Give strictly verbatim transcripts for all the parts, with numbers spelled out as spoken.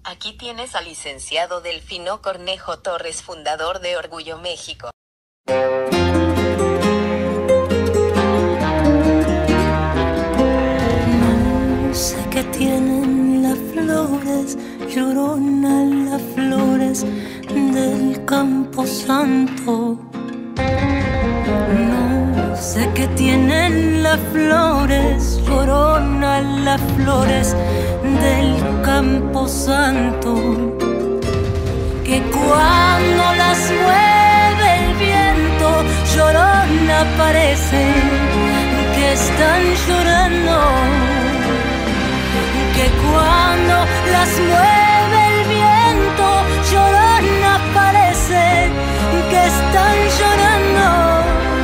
Aquí tienes al licenciado Delfino Cornejo Torres, fundador de Orgullo México. No sé qué tienen las flores, llorona las flores del Campo Santo. No sé qué tienen las flores, llorona las flores del Campo Santo, que cuando las mueve el viento, llorona parece que están llorando, que cuando las mueve el viento, llorona parece que están llorando.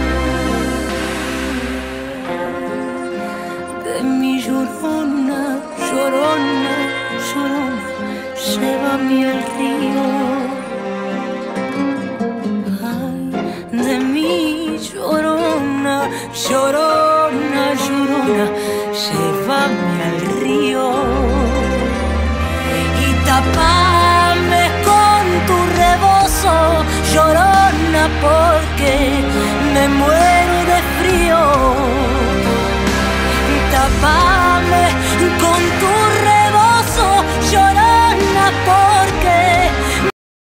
De mi llorona, llorona, llorona, llévame al río. Ay, de mi llorona, llorona, llorona, llévame al río. Y tapame con tu rebozo, llorona, porque me muero.